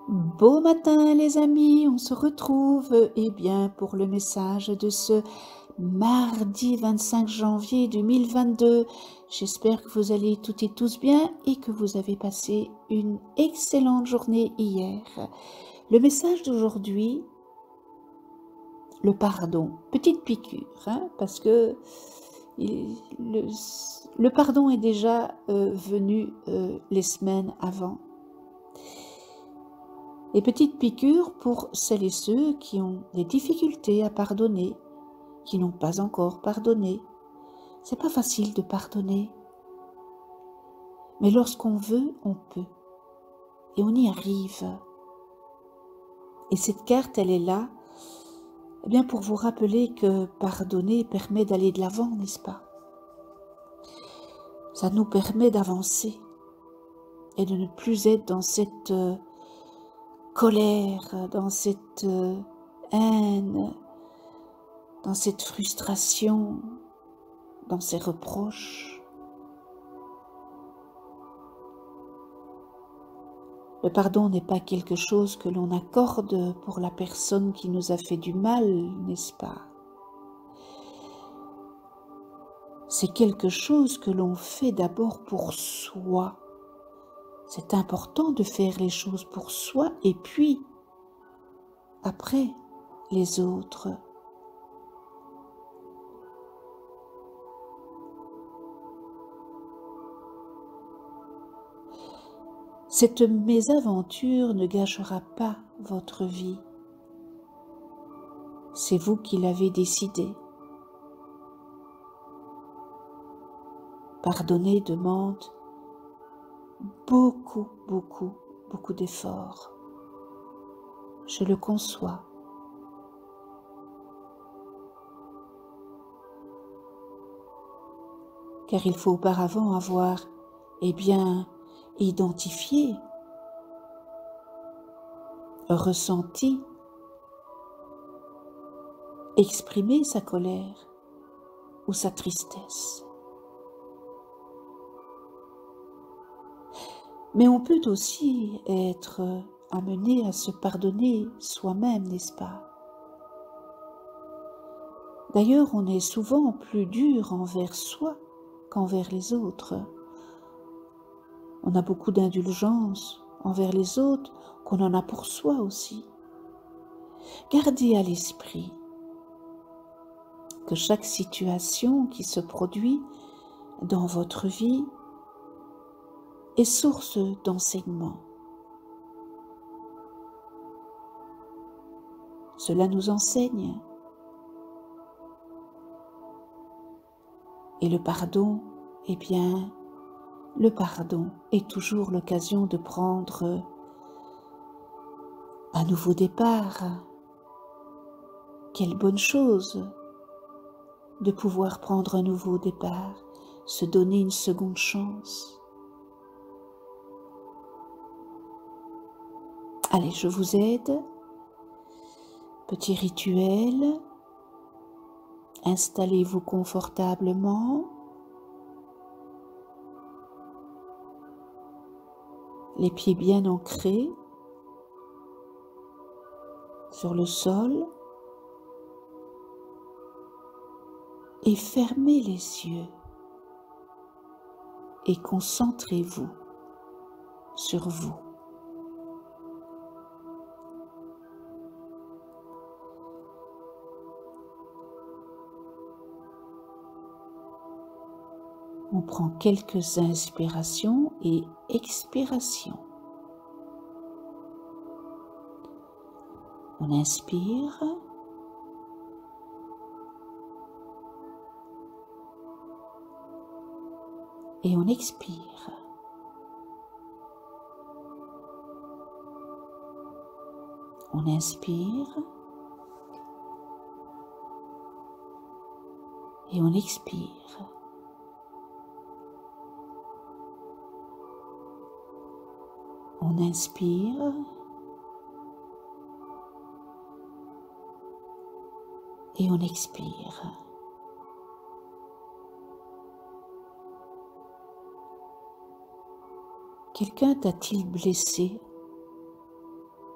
Beau matin les amis, on se retrouve bien pour le message de ce mardi 25 janvier 2022. J'espère que vous allez toutes et tous bien et que vous avez passé une excellente journée hier. Le message d'aujourd'hui, le pardon, petite piqûre, parce que le pardon est déjà venu les semaines avant. Et petite piqûre pour celles et ceux qui ont des difficultés à pardonner, qui n'ont pas encore pardonné. C'est pas facile de pardonner. Mais lorsqu'on veut, on peut. Et on y arrive. Et cette carte, elle est là, eh bien pour vous rappeler que pardonner permet d'aller de l'avant, n'est-ce pas? Ça nous permet d'avancer et de ne plus être dans cette colère, dans cette haine, dans cette frustration, dans ces reproches. Le pardon n'est pas quelque chose que l'on accorde pour la personne qui nous a fait du mal, n'est-ce pas? C'est quelque chose que l'on fait d'abord pour soi. C'est important de faire les choses pour soi et puis, après, les autres. Cette mésaventure ne gâchera pas votre vie. C'est vous qui l'avez décidé. Pardonner demande beaucoup d'efforts. Je le conçois. Car il faut auparavant avoir, identifié, ressenti, exprimé sa colère ou sa tristesse. Mais on peut aussi être amené à se pardonner soi-même, n'est-ce pas? D'ailleurs, on est souvent plus dur envers soi qu'envers les autres. On a beaucoup d'indulgence envers les autres qu'on en a pour soi aussi. Gardez à l'esprit que chaque situation qui se produit dans votre vie est source d'enseignement. Cela nous enseigne. Et le pardon, le pardon est toujours l'occasion de prendre un nouveau départ. Quelle bonne chose de pouvoir prendre un nouveau départ, se donner une seconde chance. Allez, je vous aide. Petit rituel. Installez-vous confortablement. Les pieds bien ancrés sur le sol. Et fermez les yeux. Et concentrez-vous sur vous. On prend quelques inspirations et expirations. On inspire. Et on expire. On inspire. Et on expire. On inspire. Et on expire. Quelqu'un t'a-t-il blessé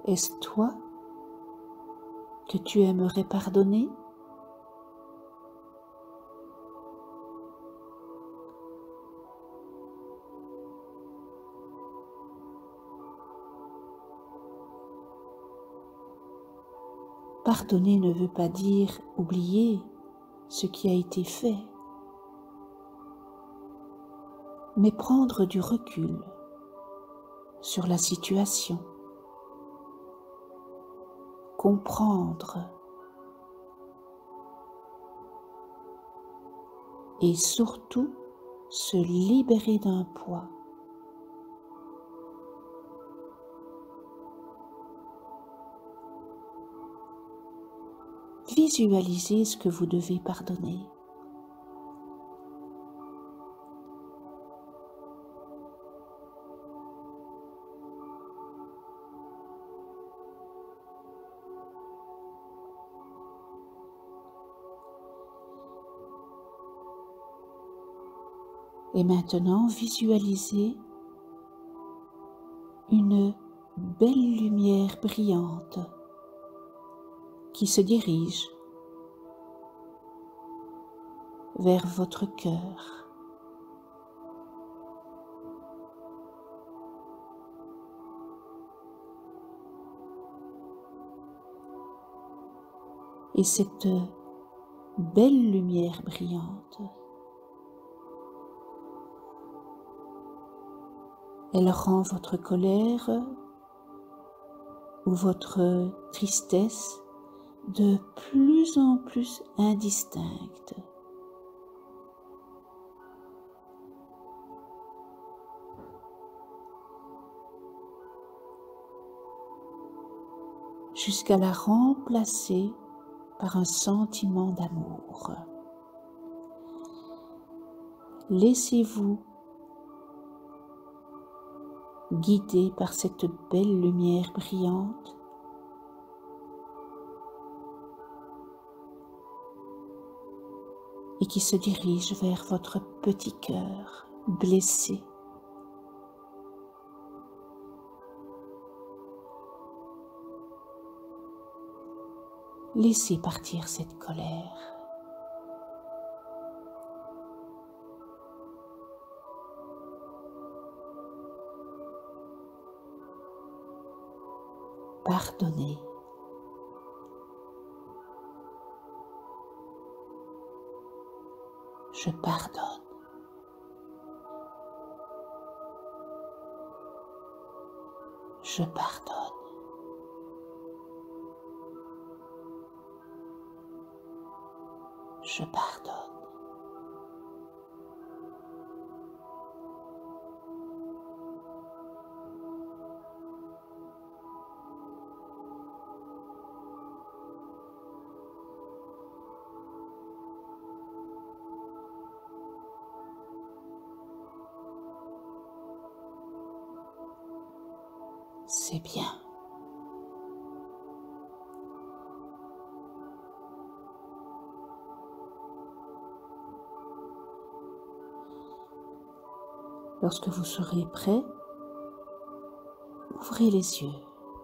Est-ce toi que tu aimerais pardonner? Pardonner ne veut pas dire oublier ce qui a été fait, mais prendre du recul sur la situation, comprendre et surtout se libérer d'un poids. Visualisez ce que vous devez pardonner. Et maintenant, visualisez une belle lumière brillante qui se dirige vers votre cœur. Et cette belle lumière brillante, elle rend votre colère ou votre tristesse de plus en plus indistincte. Jusqu'à la remplacer par un sentiment d'amour. Laissez-vous guider par cette belle lumière brillante et qui se dirige vers votre petit cœur blessé. Laissez partir cette colère. Pardonnez. Je pardonne. Je pardonne. Je pardonne. C'est bien. Lorsque vous serez prêt, ouvrez les yeux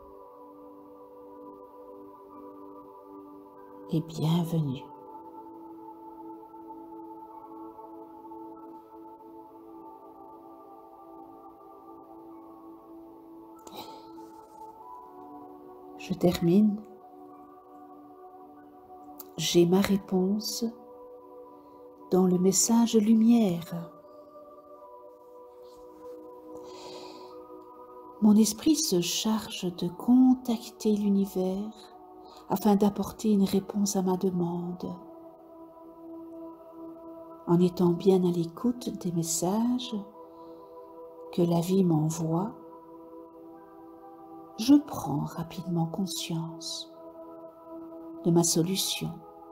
et bienvenue. Je termine. J'ai ma réponse dans le message lumière. Mon esprit se charge de contacter l'univers afin d'apporter une réponse à ma demande. En étant bien à l'écoute des messages que la vie m'envoie, je prends rapidement conscience de ma solution.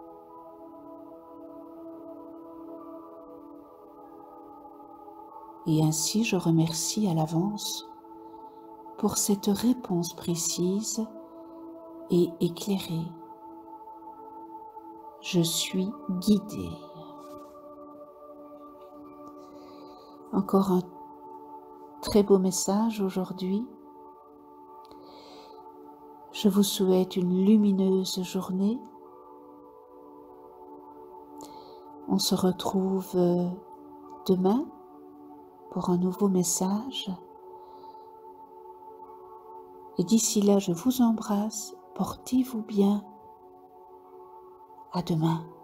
Et ainsi je remercie à l'avance pour cette réponse précise et éclairée. Je suis guidée. Encore un très beau message aujourd'hui. Je vous souhaite une lumineuse journée. On se retrouve demain pour un nouveau message. Et d'ici là, je vous embrasse. Portez-vous bien. À demain.